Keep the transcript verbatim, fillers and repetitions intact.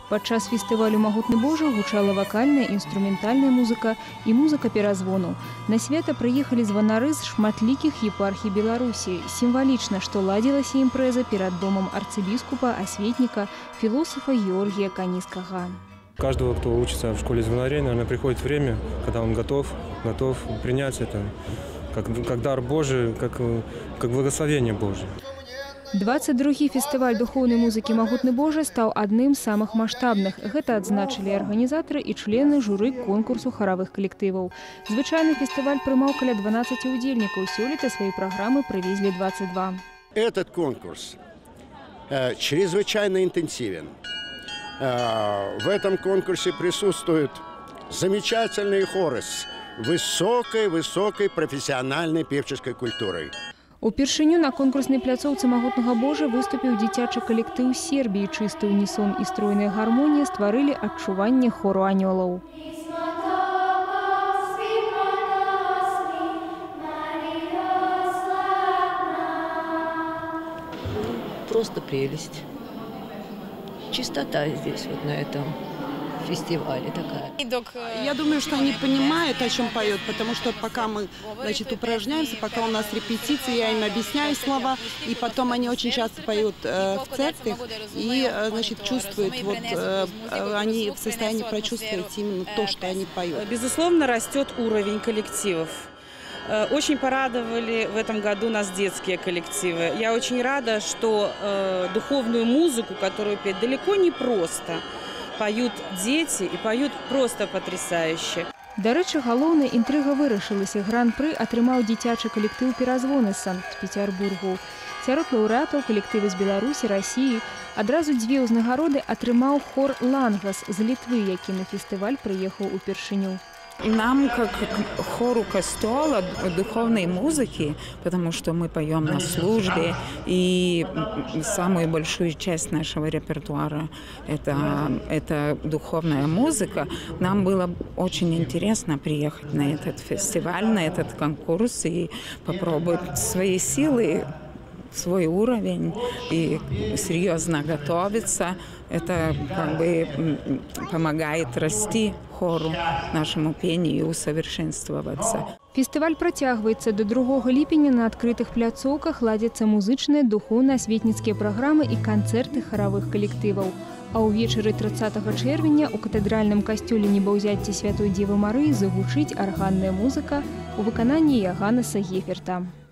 Падчас фестывалю «Магутны Божа» гучала вакальная, інструментальная музыка і музыка перазвону. На свята прыехалі званары з шматлікіх епархій Беларусі. Сімвалічна, што ладзілася імпрэза перад домом арцыбіскупа, асветніка, філосафа Георгія Каніскага. У каждого, кто учится в школе звонарей, наверное, приходит время, когда он готов, готов принять это как, как дар Божий, как, как благословение Божие. дваццаць другі фестываль духоўнай музыкі «Магутны Божа» стаў адным з самых маштабных. Гэта адзначылі арганізатары і члены журы конкурсу харавых калектываў. Звычайны фестываль прымаў каля дванаццаці удзельнікаў. Сёлета свае праграмы прывезлі двадцать два. Этот конкурс э, чрезвычайно интенсивен. Э, в этом конкурсе присутствуют замечательные хоры с высокой-высокой профессиональной певческой культурой. Упершыню на конкурснай пляцоўцы «Магутнага Божа» выступіў дзіцячы калектыў Сербіі. Чысты унісон і стройная гармонія стварылі адчуванне хору анёлаў. Просто прелесть. Чистота здесь, вот на этом фестивале такая. Я думаю, что они понимают, о чем поют, потому что пока мы, значит, упражняемся, пока у нас репетиции, я им объясняю слова, и потом они очень часто поют э, в церквях и, значит, чувствуют, вот, э, они в состоянии прочувствовать именно то, что они поют. Безусловно, растет уровень коллективов. Очень порадовали в этом году нас детские коллективы. Я очень рада, что э, духовную музыку, которую петь, далеко не просто поют дети и поют просто потрясающе. Дарэчы, галоўнай інтрыга вырашылася. Гран-пры атрымаў дзіцячы калектыў «Перазвоны» з Санкт-Петербургу. Сярод лаўрэатаў калектывы з Беларусі, Расіі. Адразу дзве ўзнагароды атрымаў хор «Лангас» з Літвы, які на фестываль прыехаў упершыню. Нам, как хору Костола, духовной музыки, потому что мы поем на службе, и самую большую часть нашего репертуара это, это духовная музыка, нам было очень интересно приехать на этот фестиваль, на этот конкурс и попробовать свои силы, свой уровень и серьезно готовиться. Это как бы помогает расти хору, нашему пению и усовершенствоваться. Фестываль працягваецца до другога ліпеня. На адкрытых пляцоўках ладзяцца музычныя, духоўна-асветніцкія праграмы і канцэрты харавых калектываў. А ўвечары трыццатага чэрвеня у катэдральным касцёле Небаўзяцця Святой Дзевы Марыі загучыць арганная музыка у выкананні Яганнеса Геферта.